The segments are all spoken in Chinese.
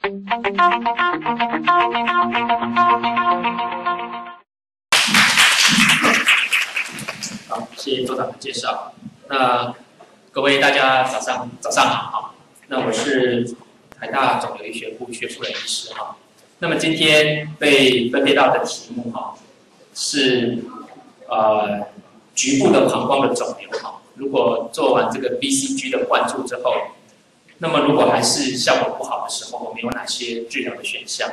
好，谢谢组长的介绍。那各位大家早上好。那我是台大肿瘤医学部薛富人医师哈。那么今天被分配到的题目哈是局部的膀胱的肿瘤哈。如果做完这个 BCG 的灌注之后，那么如果还是效果不好的时候，我们有哪些治疗的选项？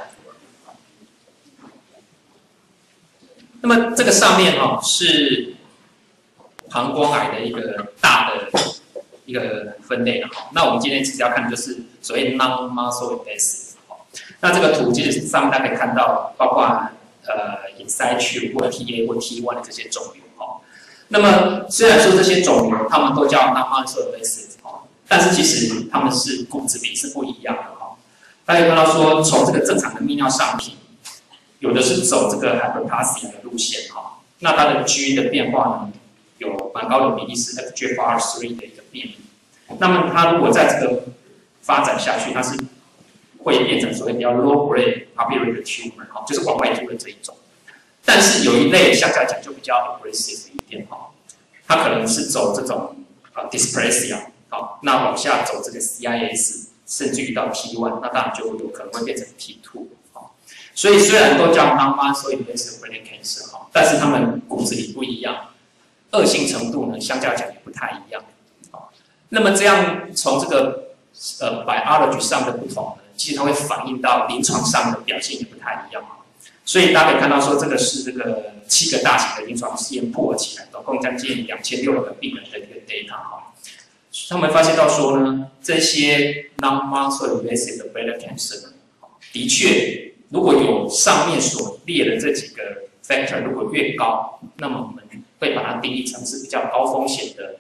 那么这个上面哈是膀胱癌的一个大的一个分类了哈。那我们今天其实要看的就是所谓 non-muscle invasive。那这个图其实上面大家可以看到，包括in situ 或 TA 或 T1 的这些肿瘤哈。那么虽然说这些肿瘤它们都叫 non-muscle invasive 哈，但是其实它们是骨质比是不一样的哈。大家可以看到说，从这个正常的泌尿上皮，有的是走这个 hyperplasia 的路线哈，那它的 G 的变化呢，有蛮高的比例是 FGFR3 的一个变异。那么它如果在这个发展下去，它是会变成所谓比较 low grade papillary 的 tumor 哈，就是往外凸的这一种。但是有一类相对来讲就比较 aggressive 一点哈，它可能是走这种dysplasia 好，那往下走这个 CIS， 甚至于到 T1， 那当然就有可能会变成 T2。所以虽然都叫 non-muscle invasive bladder cancer 哈，但是它们骨质里不一样，恶性程度呢相较来讲也不太一样。那么这样从这个biology 上的不同呢，其实它会反映到临床上的表现也不太一样。所以大家可以看到说，这个是这个7个大型的临床试验破起来，总共将近2600个病人的一个 data 哈。他们发现到说呢，这些 non-muscle invasive 的 bladder cancer 呢，的确。如果有上面所列的这几个 factor 如果越高，那么我们会把它定义成是比较高风险的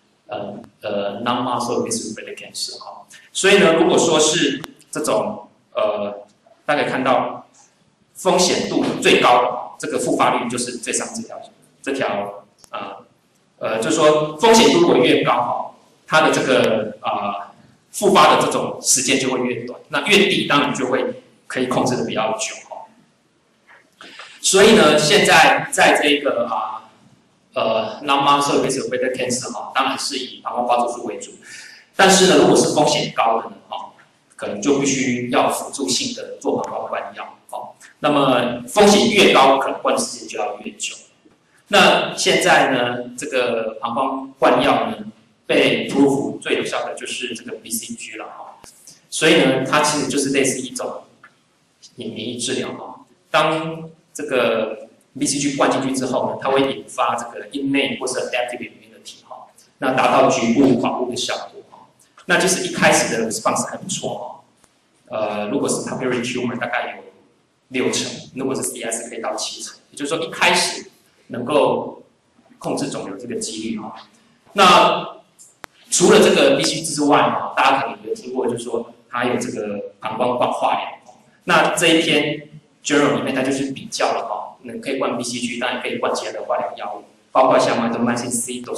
non-muscle invasive bladder cancer 哈。所以呢，如果说是这种大家可以看到风险度最高的这个复发率就是最上这条就是说风险度如果越高哈，它的这个复发的这种时间就会越短，那越低当然就会。可以控制的比较久哈，所以呢，现在在这个non-muscle invasive bladder cancer 哈，当然是以膀胱刮除术为主，但是呢，如果是风险高的呢哈，可能就必须要辅助性的做膀胱灌药哈。那么风险越高，可能灌的时间就要越久。那现在呢，这个膀胱灌药呢，被 prove 最有效的就是这个 BCG 了哈，所以呢，它其实就是类似一种。免疫治疗哈，当这个 BCG 灌进去之后呢，它会引发这个 innate 或是 adaptive immunity 哈，那达到局部保护的效果哈。那其实一开始的 response 还不错哈，如果是 papillary tumor 大概有60%，如果是 CIS 可以到70%，也就是说一开始能够控制肿瘤这个几率哈。那除了这个 BCG 之外哈，大家可能有听过，就是说它有这个膀胱灌化疗。那这一篇 journal 里面，它就是比较了哈，可以灌 BCG， 当然可以灌其他的化疗药物，包括像 mitomycin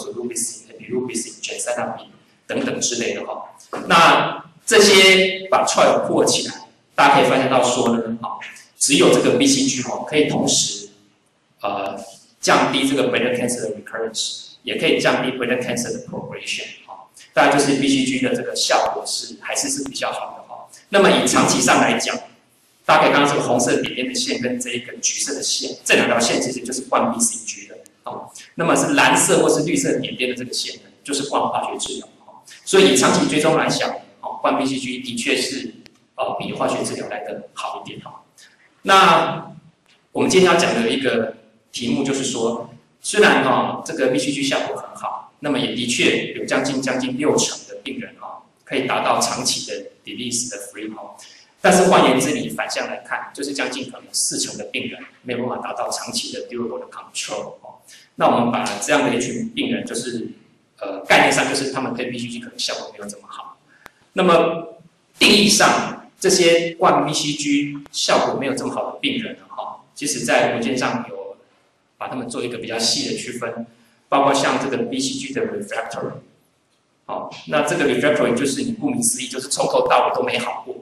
C、doxorubicin、epirubicin、gemcitabine 等等之类的哈。那这些把 trial 破起来，大家可以发现到说呢，只有这个 BCG 哈，可以同时降低这个 bladder cancer 的 recurrence， 也可以降低 bladder cancer 的 progression 哈。当然就是 BCG 的这个效果还是比较好的哈。那么以长期上来讲，大家可以看到这个红色点点的线跟这一个橘色的线，这两条线其实就是灌 BCG 的哦。那么是蓝色或是绿色点点的这个线呢，就是灌化学治疗哦。所以以长期追踪来讲，灌 BCG 的确是比化学治疗来得好一点哈。那我们今天要讲的一个题目就是说，虽然这个 BCG 效果很好，那么也的确有将近60%的病人可以达到长期的 disease 的 free 但是换言之，你反向来看，就是将近可能40%的病人没有办法达到长期的 durable 的 control 那我们把这样的一群病人，就是概念上就是他们对 BCG 可能效果没有这么好。那么定义上，这些灌 BCG 效果没有这么好的病人其实在文件上有把他们做一个比较细的区分，包括像这个 BCG 的 refractory，那这个 refractory 就是你顾名思义，就是从头到尾都没好过。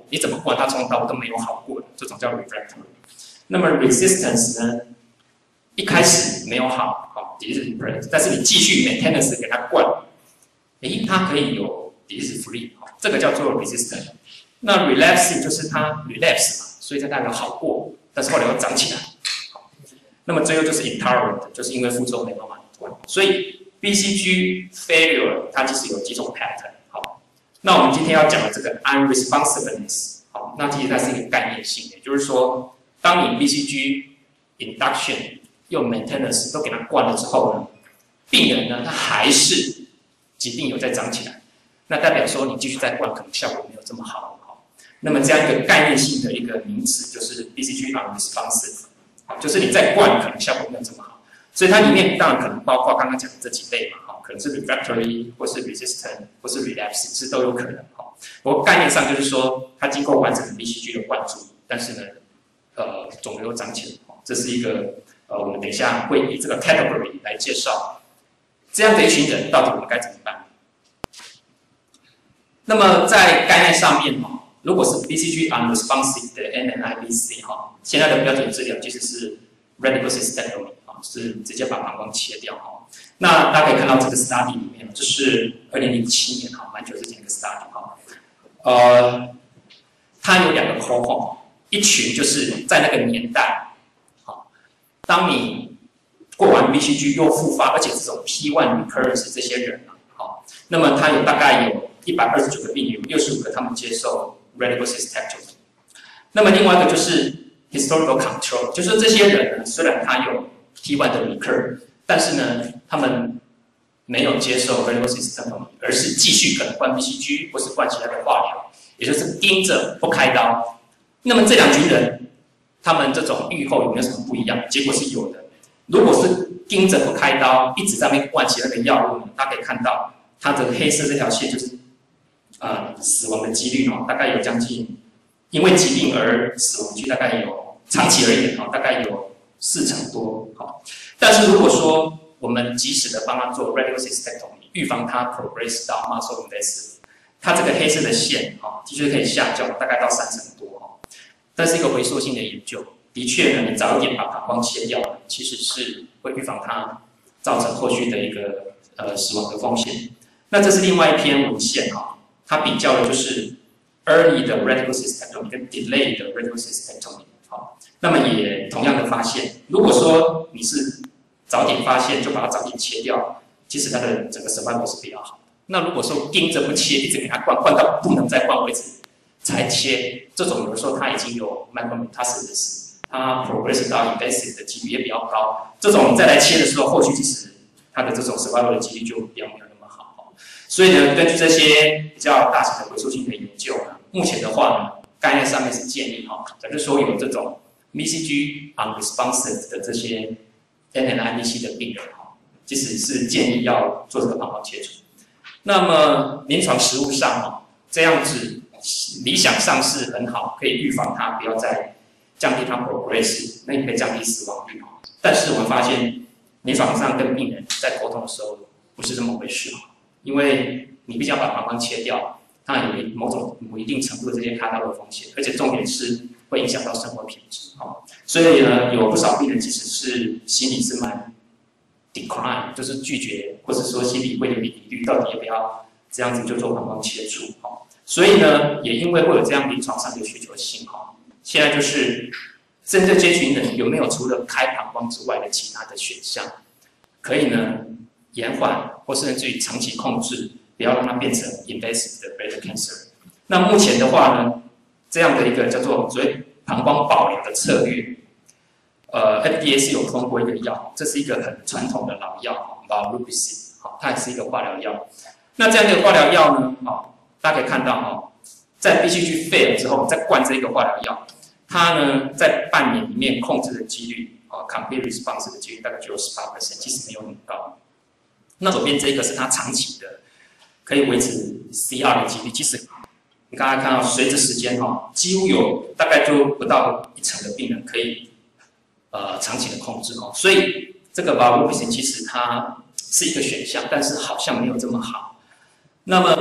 你怎么灌它从头到尾都没有好过的，这种叫 refractory。那么 resistance 呢，一开始没有好，好 disease free， 但是你继续 maintenance 给它灌，它可以有 disease free， 这个叫做 resistant。那 relapsing 就是它 relapse 嘛，所以它代表好过，但是后来又长起来。那么最后就是 intolerant， 就是因为副作用没办法灌。所以 BCG failure 它其实有几种 pattern。好，那我们今天要讲的这个 unresponsiveness， 好，那其实它是一个概念性的，也就是说，当你 BCG induction 用 maintenance 都给它灌了之后呢，病人呢他还是疾病有在长起来，那代表说你继续再灌可能效果没有这么好。那么这样一个概念性的一个名词就是 BCG unresponsive， 就是你再灌可能效果没有这么好，所以它里面当然可能包括刚刚讲的这几类嘛，可能是 refractory 或是 resistant 或是 relapsing， 是都有可能。不过概念上就是说它经过完整的 BCG 的灌注，但是呢，肿瘤长起来，这是一个我们等一下会以这个 category 来介绍这样的一群人到底我们该怎么办。那么在概念上面如果是 BCG unresponsive 的 NNIBC 现在的标准治疗其实是 radical cystectomy 是直接把膀胱切掉那大家可以看到这个 study 里面，这是2007年蛮久之前的 study 它有2个 cohort， 一群就是在那个年代当你过完 BCG 又复发，而且这种 P1 recurrence 这些人那么他有大概有129个病人，65个他们接受 radical cystectomy。那么另外一个就是 historical control， 就是这些人呢，虽然他有 T1 的 recur， 但是呢，他们没有接受 radical cystectomy， 而是继续可能灌 BCG 或是灌其他的化疗，也就是盯着不开刀。那么这2群人，他们这种预后有没有什么不一样？结果是有的。如果是盯着不开刀，一直在那边灌其他的药物呢，大家可以看到，它的黑色这条线就是。死亡的几率大概有将近，因为疾病而死亡几率大概有长期而言大概有40%多但是如果说我们及时的帮他做 radical cystectomy， 预防他 progress 到 muscle invasive， 它这个黑色的线的确可以下降大概到30%多但是一个回溯性的研究，的确呢，你早一点把膀胱切掉，其实是会预防它造成后续的一个死亡的风险。那这是另外一篇文献它比较的就是 early 的 radical cystectomy 跟 delay 的 radical cystectomy， 那么也同样的发现，如果说你是早点发现就把它早点切掉，其实它的整个 survival 是比较好的。那如果说盯着不切，一直给它灌到不能再灌为止才切，这种有的时候它已经有 micrometastasis， 它 progress 到 invasive 的几率也比较高，这种你再来切的时候，后续其实它的这种 survival 的几率就比较没有。所以呢，根据这些比较大型的回溯性的研究呢，目前的话呢，概念上面是建议假如说有这种 BCG unresponsive 的这些 NNIBC 的病人其实是建议要做这个膀胱切除。那么临床实务上这样子理想上是很好，可以预防它不要再降低它 progress， 那也可以降低死亡率但是我们发现临床上跟病人在沟通的时候不是这么回事因为你必须要把膀胱切掉，它有某一定程度的这些开刀的风险，而且重点是会影响到生活品质所以呢，有不少病人其实是心里是蛮 decline， 就是拒绝，或者说心里会有疑虑，到底要不要这样子就做膀胱切除所以呢，也因为会有这样临床上的需求性现在就是针对这群人有没有除了开膀胱之外的其他的选项，可以呢延缓或甚至于长期控制，不要让它变成 invasive 的 bladder cancer。那目前的话呢，这样的一个叫做所谓膀胱保疗的策略，FDA 是有通过一个药，这是一个很传统的老药，valrubicin，它也是一个化疗药。那这样的化疗药呢，大家可以看到在 BCG fail 之后再灌这个化疗药，它呢在半年里面控制的几率complete response 的几率大概只有18%，其实没有很高。那左边这个是它长期的，可以维持 CR 的几率。其实你刚才看到，随着时间几乎有大概就不到1成的病人可以长期的控制所以这个 valrubicin 其实它是一个选项，但是好像没有这么好。那么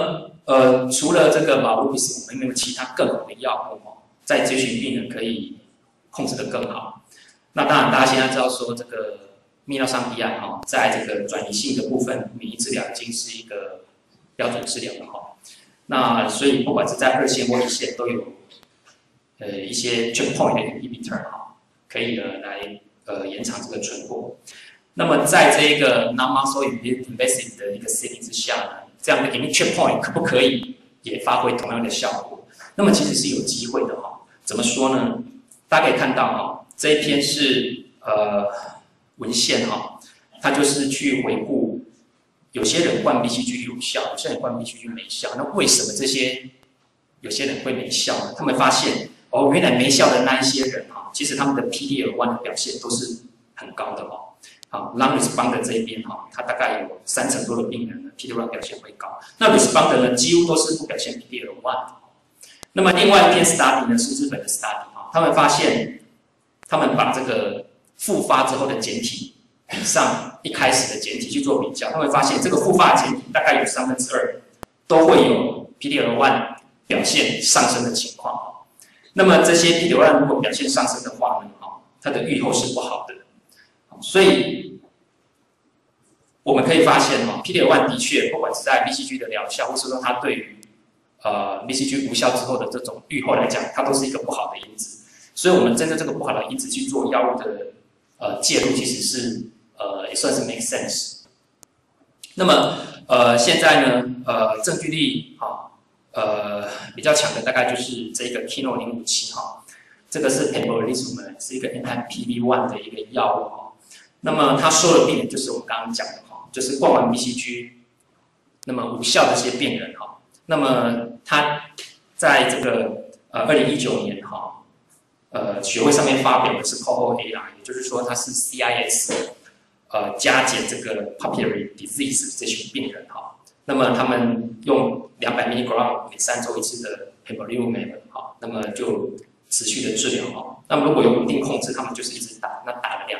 除了这个马鲁比斯，我们有没有其他更好的药物在这群病人可以控制得更好？那当然，大家现在知道说这个泌尿上皮胺在这个转移性的部分，免疫治疗已经是一个标准治疗了那所以不管是在2线或1线都有一些 checkpoint 的 inhibitor 可以来延长这个存活。那么在这个 non-muscle invasive 的一个 setting 之下呢，这样的 immune checkpoint 可不可以也发挥同样的效果？那么其实是有机会的怎么说呢？大家可以看到这一篇是文献它就是去回顾有些人灌 BCG 有效，有些人灌 BCG 没效。那为什么这些有些人会没效呢？他们发现原来没效的那一些人其实他们的 PD-L1 的表现都是很高的lung responder 这一边它大概有30%多的病人呢 PD-L1 表现会高。那 responder 呢几乎都是不表现 PD-L1 那么另外一篇 study 呢是日本的 study 他们发现，他们把这个复发之后的检体比上一开始的检体去做比较，他们发现这个复发检体大概有2/3都会有 PD-L1 表现上升的情况。那么这些 PD-L1 如果表现上升的话呢，它的预后是不好的。所以我们可以发现PD-L1 的确不管是在 BCG 的疗效，或是说它对于BCG 无效之后的这种预后来讲，它都是一个不好的因子。所以我们针对这个不好的因子去做药物的介入，其实是也算是 make sense。那么现在呢证据力比较强的大概就是这个 Kino 057这个是 pembrolizumab 是一个 anti-PD-1 的一个药物那么它收的病人就是我们刚刚讲的就是灌完 BCG 那么无效的这些病人那么他在这个2019年学会上面发表的是 Cohort AI， 也就是说它是 CIS 加减这个 papillary disease 这群病人那么他们用200 mg 每3周1次的 pembrolizumab 那么就持续的治疗那么如果有稳定控制，他们就是一直打，那打了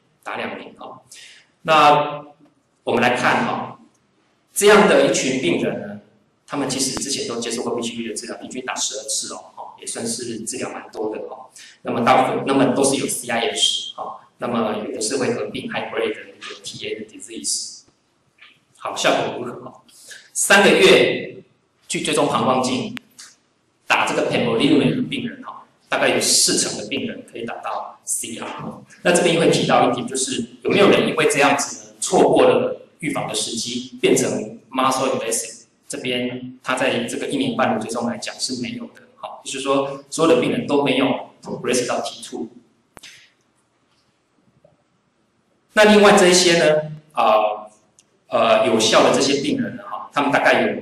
2年那我们来看这样的一群病人呢，他们其实之前都接受过 BCG 的治疗，平均打12次也算是治疗蛮多的那么大部分，那么都是有 CIS 那么有的是会合并 high grade 的一个 TA 的 disease。好，效果如何？3个月去追踪膀胱镜，打这个 pembrolizumab 的病人大概有40%的病人可以达到 CR。那这边会提到一点，就是有没有人因为这样子呢，错过了预防的时机，变成 muscle invasive？ 这边他在这个1年半的追踪来讲是没有的，就是说所有的病人都没有 progress 到 T2。那另外这一些呢，有效的这些病人呢，他们大概有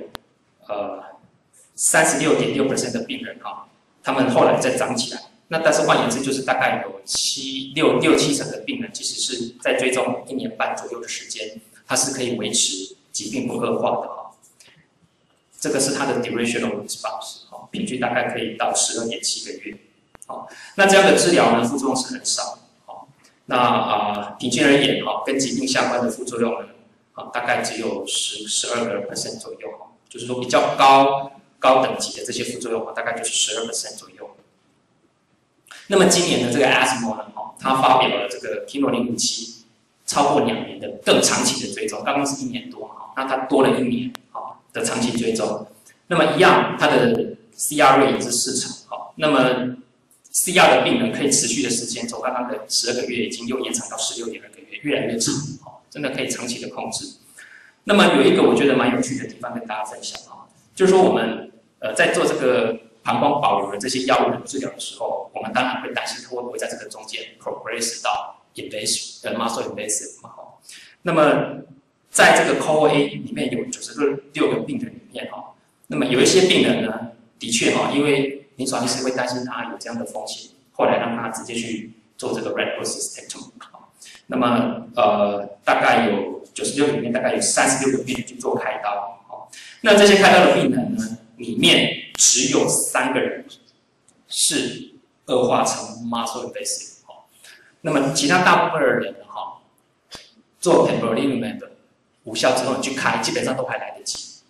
36.6% 的病人他们后来再长起来。那但是换言之，就是大概有6-7成的病人，其实是在追踪1年半左右的时间，它是可以维持疾病不恶化的这个是它的 durational response 平均大概可以到12.7个月那这样的治疗呢，副作用是很少那平均而言跟疾病相关的副作用呢大概只有12% 左右就是说比较高等级的这些副作用大概就是12% 左右。那么今年的这个 ASMO 呢，他发表了这个 Kino 057超过2年的更长期的追踪，刚刚是1年多那它多了1年的长期追踪。那么一样，它的 CR rate 也是40%那么 CR 的病人可以持续的时间从刚刚的12个月已经又延长到16.2个月，越来越长真的可以长期的控制。那么有一个我觉得蛮有趣的地方跟大家分享就是说我们在做这个膀胱保留的这些药物的治疗的时候，我们当然会担心它会不会在这个中间 progress 到 invasive muscle invasive 那么在这个 Cohort A 里面有96个病人里面那么有一些病人呢，的确因为临床医师会担心他有这样的风险，后来让他直接去做这个 radical cystectomy那么大概有96个里面大概有36个病人去做开刀那这些开刀的病人呢，里面只有3个人是恶化成 muscle invasive 那么其他大部分的人做 pembrolizumab 无效之后你去开，基本上都还来得及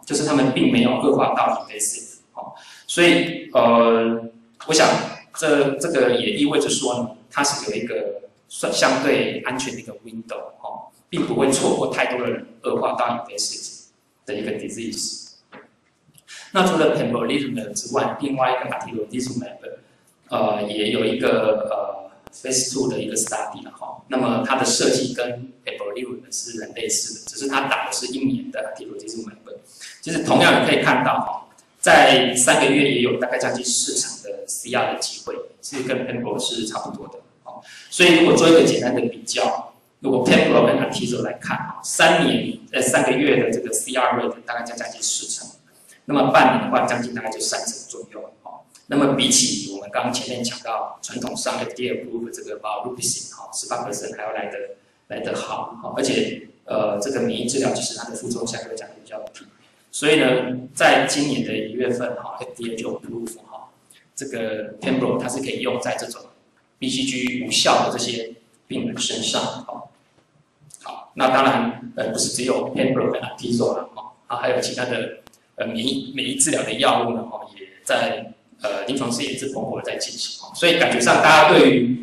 就是他们并没有恶化到 invasive， 所以我想这个也意味着说呢，它是有一个相对安全的一个 window， 并不会错过太多的人恶化到 invasive 的一个 disease。那除了 pembrolizumab 之外，另外一个 atezolizumab，也有一个phase 2的一个 study 了哈。那么它的设计跟 pembrolizumab 是很类似的，只是它打的是1年的 atezolizumab。其实同样你可以看到哈，在3个月也有大概将近40%的 CR 的机会，是跟 pembro 是差不多的。所以如果做一个简单的比较，如果 pembro 跟 atezol 来看，3个月的这个 CR rate 大概将近40%。那么半年的话，将近大概就30%左右。那么比起我们刚刚前面讲到传统上 FDA approved 这个 valrubicin 18% 还要来得好，而且这个免疫治疗其实它的副作用相对讲比较低。所以呢，在今年的1月份FDA 就 approve 这个 pembro 它是可以用在这种 BCG 无效的这些病人身上。好，那当然不是只有 pembro 跟 atezol 了，还有其他的免疫治疗的药物呢，也在临床试验是蓬勃的在进行。所以感觉上大家对于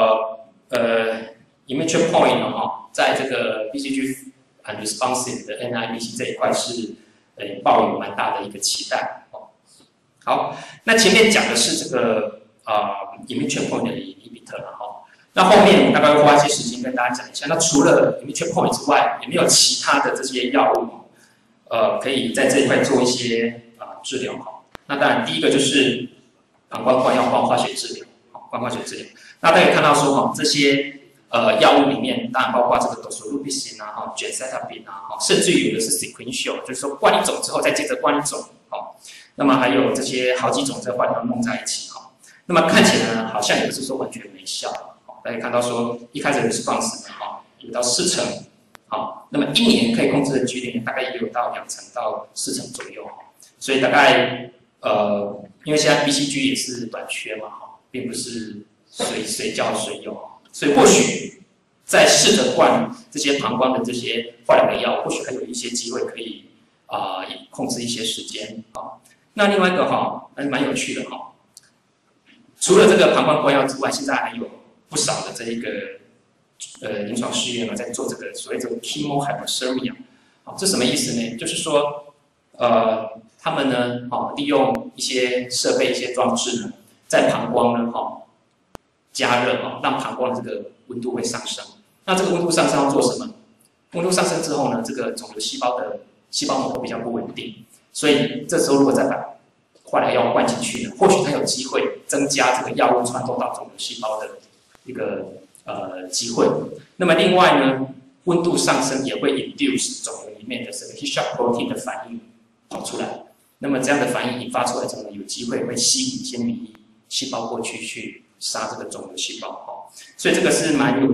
immune checkpoint 呢，在这个 BCG unresponsive 的 NIBC 这一块是抱有蛮大的一个期待。好，那前面讲的是这个immune checkpoint 的 inhibitor 了哈。那后面我们大概会花一些时间跟大家讲一下。那除了 immune checkpoint 之外，有没有其他的这些药物可以在这一块做一些治疗哈？那当然第一个就是膀胱灌药化学治疗，灌化学治疗。那大家可以看到说这些药物里面，当然包括这个 doxorubicin gemcitabine 甚至于有的是 sequential， 就是说灌一种之后再接着灌一种。那么还有这些好几种在换药弄在一起。那么看起来呢，好像也不是说完全没效。大家看到说一开始 response 有到40%，那么1年可以控制的几率大概也有到2%到4%左右。所以大概因为现在 BCG 也是短缺嘛，并不是随叫随有，所以或许在试着灌这些膀胱的这些化疗的药，或许还有一些机会可以控制一些时间。那另外一个还蛮有趣的除了这个膀胱灌药之外，现在还有不少的这一个临床试验在做这个所谓的 chemohyperthermia。这什么意思呢？就是说他们呢利用一些设备、一些装置呢，在膀胱呢加热让膀胱的这个温度会上升。那这个温度上升要做什么？温度上升之后呢，这个肿瘤细胞的细胞膜会比较不稳定，所以这时候如果再把化疗药灌进去呢，或许它有机会增加这个药物穿透到肿瘤细胞的一个机会。那么另外呢，温度上升也会 induce 肿瘤里面的这个 heat shock protein 的反应跑出来。那么这样的反应引发出来之后呢，有机会会吸引一些免疫细胞过去杀这个肿瘤细胞。所以这个是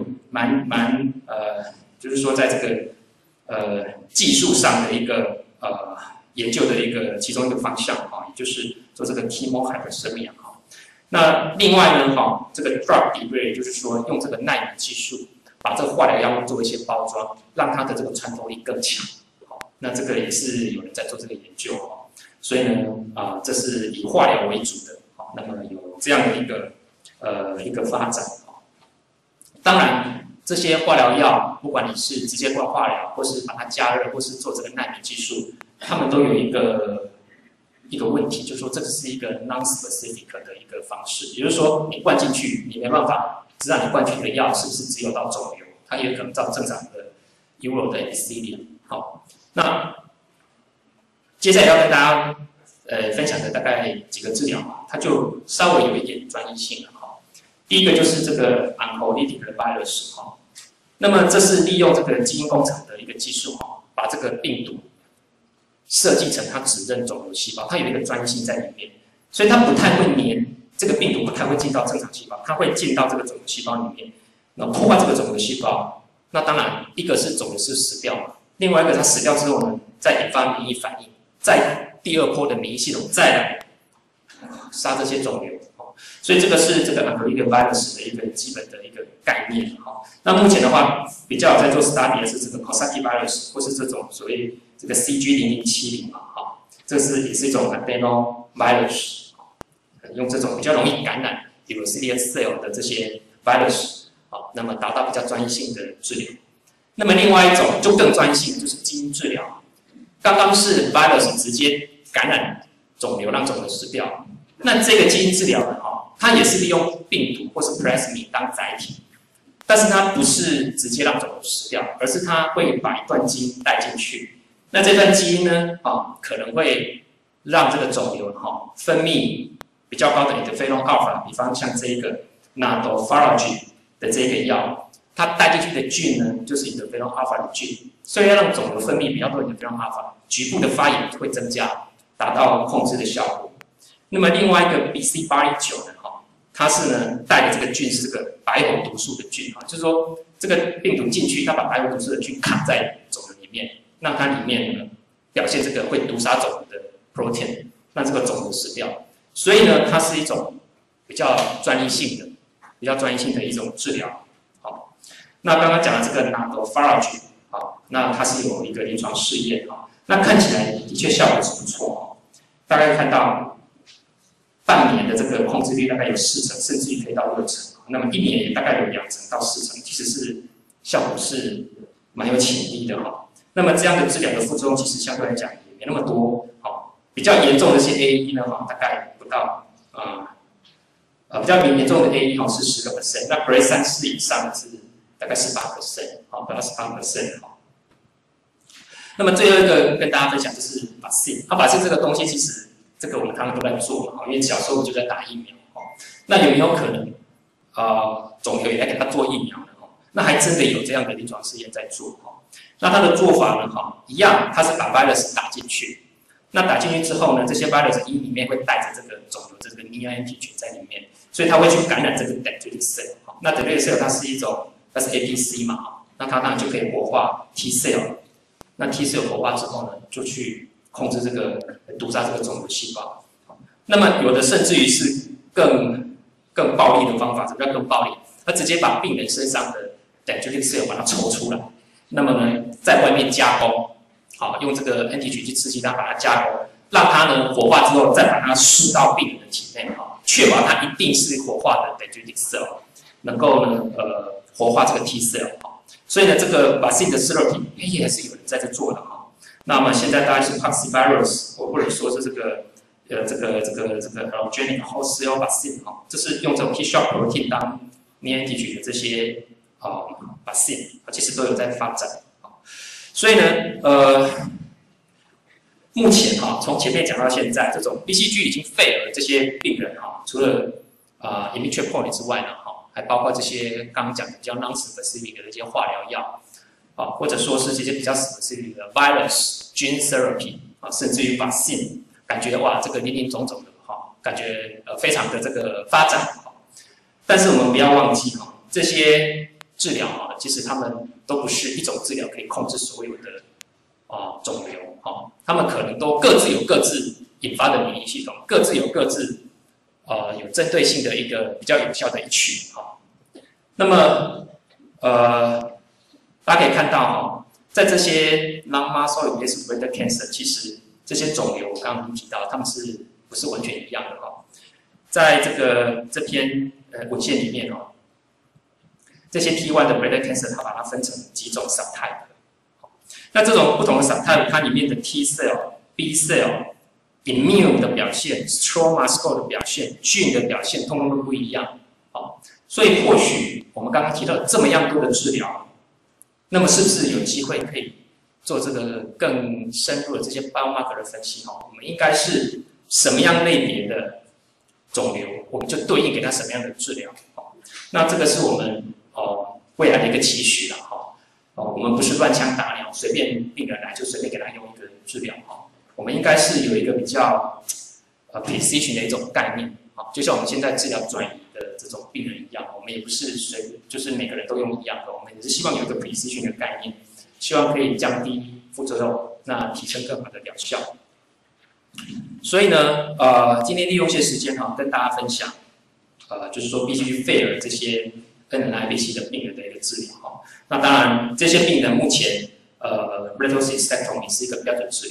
就是说在这个技术上的一个研究的一个其中一个方向也就是做这个 chemohyperthermia。那另外呢这个 drug degrade 就是说用这个奈米技术把这个化疗药物做一些包装，让它的这个穿透力更强。那这个也是有人在做这个研究。所以呢这是以化疗为主的。那么有这样的一个发展。当然这些化疗药，不管你是直接灌化疗，或是把它加热，或是做这个奈米技术，他们都有一个问题，就是说这个是一个 non-specific 的一个方式，也就是说你灌进去，你没办法知道你灌进去的药是不是只有到肿瘤，它也可能到正常的 Euro 的 epithelium。那接下来要跟大家分享的大概几个治疗它就稍微有一点专业性了。第一个就是这个 oncolytic virus。那么这是利用这个基因工程的一个技术把这个病毒设计成它只认肿瘤细胞，它有一个专性在里面，所以它不太会粘这个病毒，不太会进到正常细胞，它会进到这个肿瘤细胞里面，然后破坏这个肿瘤细胞。那当然一个是肿瘤是死掉嘛，另外一个它死掉之后呢，再引发免疫反应，再第二波的免疫系统再来杀这些肿瘤。所以这个是这个 oncolytic virus 的一个基本的一个概念。那目前的话，比较有在做 study 的是这个 Coxsackie virus， 或是这种所谓这个 CG0070 这也是一种 adenovirus， 用这种比较容易感染 epithelial cell 的这些 virus， 那么达到比较专业性的治疗。那么另外一种就更专业性的就是基因治疗。刚刚是 virus 直接感染肿瘤，让肿瘤死掉。那这个基因治疗呢，它也是利用病毒或是 plasmid 当载体，但是它不是直接让肿瘤死掉，而是它会把一段基因带进去。那这段基因呢，可能会让这个肿瘤分泌比较高的 interferon alpha， 比方像这个 nadofaragine 的这个药，它带进去的菌呢，就是 interferon alpha 的菌，所以要让肿瘤分泌比较多的 interferon alpha， 局部的发炎会增加，达到控制的效果。那么另外一个 BC819 呢，它是呢带的这个菌是这个白喉毒素的菌，就是说这个病毒进去，它把白喉毒素的菌卡在肿瘤里面，让它里面呢表现这个会毒杀肿瘤的 protein， 让这个肿瘤死掉。所以呢，它是一种比较专业性的一种治疗。好，那刚刚讲的这个 nadofaragine， 那它是有一个临床试验，那看起来的确效果是不错，大概看到半年的这个控制率大概有4成，甚至于可以到6成。那么1年也大概有2成到4成，其实是效果是蛮有潜力的哈。那么这样的治疗的副作用其实相对来讲也没那么多，比较严重的一些 AE 呢，大概不到比较严重的 AE 是10%，那 Grade 3、4以上的是大概18%，不到18%。那么最后一个跟大家分享就是 vaccine，vaccine 这个东西其实这个我们常常都在做嘛，因为小时候就在打疫苗，那有没有可能肿瘤也来给它做疫苗呢？那还真的有这样的临床试验在做，那它的做法呢，一样，它是把 virus 打进去，那打进去之后呢，这些 virus 里面会带着这个肿瘤这个 neoantigen 在里面，所以它会去感染这个 dendritic cell， 那 dendritic cell 它是APC 嘛，那它当然就可以活化 T cell， 那 T cell 活化之后呢，就去控制这个毒杀这个肿瘤细胞。那么有的甚至于是更暴力的方法，什么叫更暴力？它直接把病人身上的 dendritic cell 把它抽出来，那么呢，在外面加工，用这个 antigen 去刺激它，把它加工，让它呢活化之后，再把它输到病人的体内，确保它一定是活化的 dendritic cell， 能够呢活化这个 T cell。所以呢，这个 vaccine 的 therapy 也是有人在这做的哈。那么现在大概是 poxvirus， 或者说是这个 allogeneic whole cell vaccine， 这是用这种 T short protein 当 neoantigen 的这些vaccine， 其实都有在发展。所以呢，目前从前面讲到现在，这种 BCG 已经废了这些病人除了imidacloprid 之外呢，还包括这些刚刚讲的比较 non-specific 的这些化疗药，或者说是这些比较 specific 的 virus gene therapy， 甚至于 vaccine， 感觉哇，这个林林总总的感觉非常的这个发展。但是我们不要忘记这些治疗其实他们都不是一种治疗可以控制所有的肿瘤，他们可能都各自有各自引发的免疫系统，各自有各自有针对性的一个比较有效的一群。那么大家可以看到在这些 non-muscle invasive bladder cancer， 其实这些肿瘤我刚刚提到，它们是不是完全一样的在这篇文献里面这些 T1 的 bladder cancer 它把它分成几种 subtype。那这种不同的 subtype， 它里面的 T cell、B cell、immune 的表现、stroma score 的表现、菌的表现，通通都不一样。所以或许我们刚刚提到这么样多的治疗，那么是不是有机会可以做这个更深入的这些 biomarker 的分析？我们应该是什么样类别的肿瘤，我们就对应给它什么样的治疗。那这个是我们未来的一个期许了我们不是乱枪打鸟，随便病人来就随便给他用一个治疗我们应该是有一个比较precision 的一种概念就像我们现在治疗转移的这种病人一样，我们也不是就是每个人都用一样的，我们也是希望有一个 precision 的概念，希望可以降低副作用，那提升更好的疗效。所以呢，今天利用一些时间跟大家分享，就是说 BCG fail 这些 NNIBC 的病人的一个治疗那当然，这些病人目前radical cystectomy 是一个标准治疗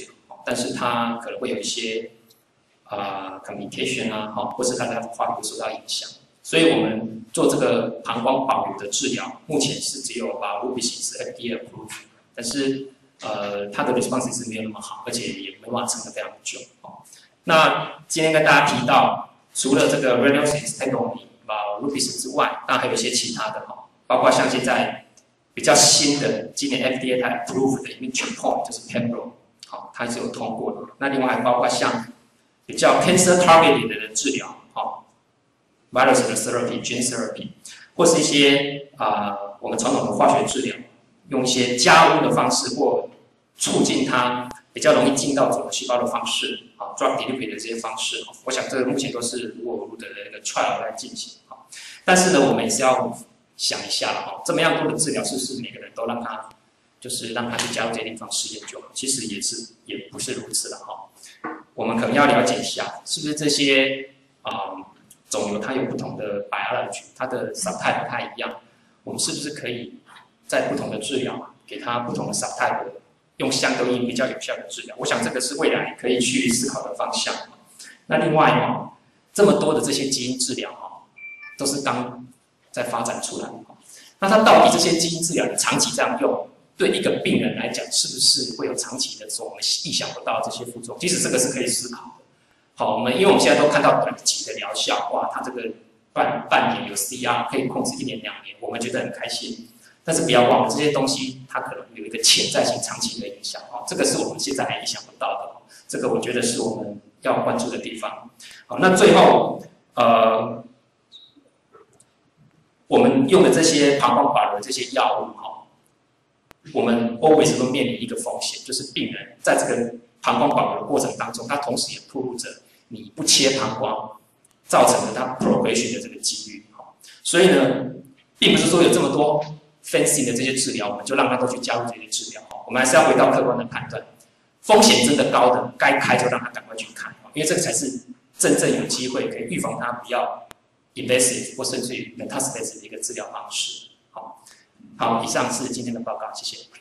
但是它可能会有一些complication 啊，或是它的发育会受到影响。所以我们做这个膀胱保留的治疗，目前是只有把 Rubicin 是 FDA approved， 但是它的 response 是没有那么好，而且也没办法撑得非常久。那今天跟大家提到，除了这个 Radiocystectomy Rubicin 之外，那还有一些其他的包括像现在比较新的，今年 FDA 它 approved 的 immune checkpoint 就是 Pembro， 它是有通过的。那另外还包括像比较 cancer targeted 的治疗，virus 的 therapy、gene therapy， 或是一些我们传统的化学治疗，用一些加温的方式或促进它比较容易进到肿瘤细胞的方式，drug delivery 的这些方式，我想这个目前都是我的一个 trial 在进行。但是呢，我们也是要想一下这么样多的治疗，是不是每个人都让他去加入这些临床试验就好？其实也不是如此了我们可能要了解一下，是不是这些肿瘤它有不同的 biology， 它的 subtype 不太一样，我们是不是可以在不同的治疗给它不同的 subtype， 用相对应比较有效的治疗？我想这个是未来可以去思考的方向。那另外这么多的这些基因治疗都是刚在发展出来的。那它到底这些基因治疗你长期这样用，对一个病人来讲，是不是会有长期的我们意想不到的这些副作用？其实这个是可以思考的。因为我们现在都看到短期的疗效，哇，它这个半年有 CR 可以控制1年2年，我们觉得很开心。但是不要忘了，这些东西它可能有一个潜在性长期的影响这个是我们现在还意想不到的这个我觉得是我们要关注的地方。那最后我们用的这些膀胱保留的这些药物我们 always 都面临一个风险，就是病人在这个膀胱保留的过程当中，他同时也暴露着你不切膀胱造成的他 progression 的这个几率。所以呢，并不是说有这么多 fancy 的这些治疗，我们就让他都去加入这些治疗。我们还是要回到客观的判断，风险真的高的，该开就让他赶快去看，因为这个才是真正有机会可以预防他不要 invasive 或甚至于 metastasis 的一个治疗方式。好，以上是今天的报告，谢谢。